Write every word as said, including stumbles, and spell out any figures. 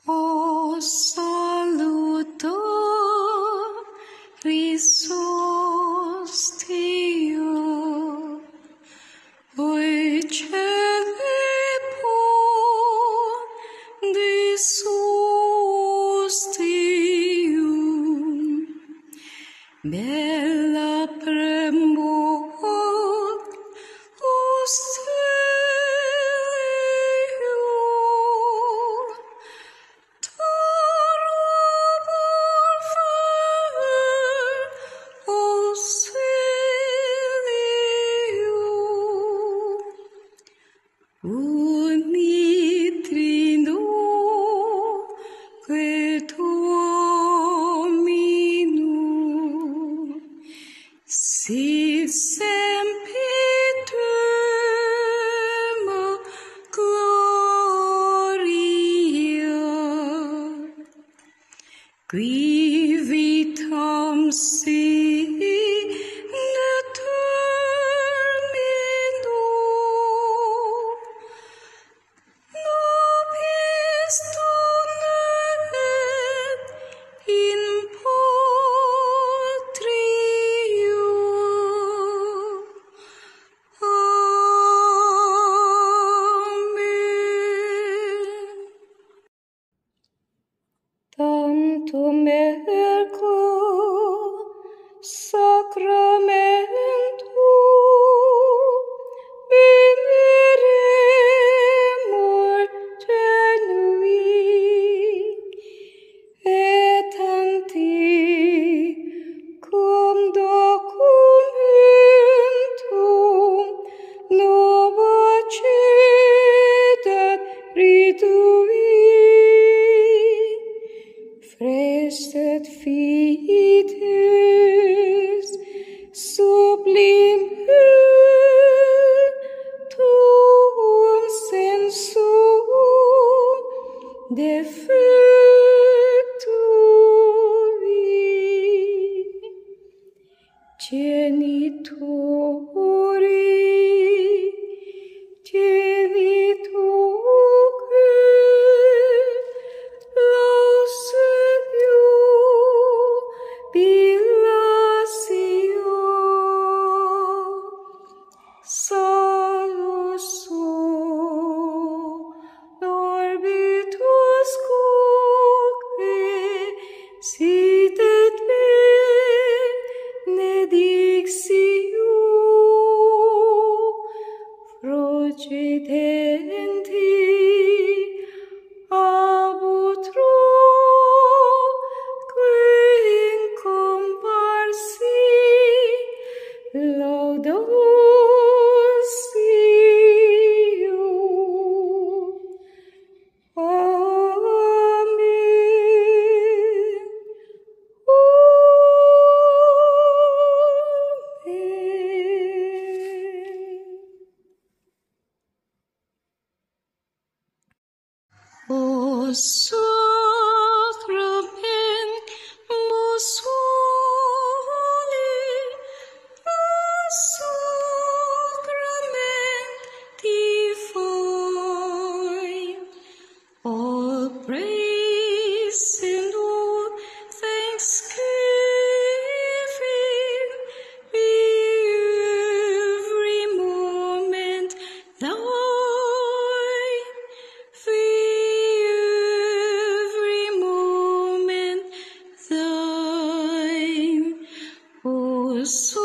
O saluto Chrysostio, Vocelepon de sustium, bella premor unitrino quel Dominum, sit sempitum gloria, qui vitam sine termino, nobis donet in potrio. Amen. Tantum ergo sacramentum veneremur genui, et anti cum documentum nova cedat ridui, Frestet fides sublimum tuum sensum defectui, genitori, genitoque, lausetio, bilasio, saluso, orbitus quoque sidet benedictio, procedenti ab utro qui incomparsi laudosio. Amen. Amen. O Sacrament Most Holy, O Sacrament Divine, all praise and all thanksgiving be every moment thine, be every moment thine, O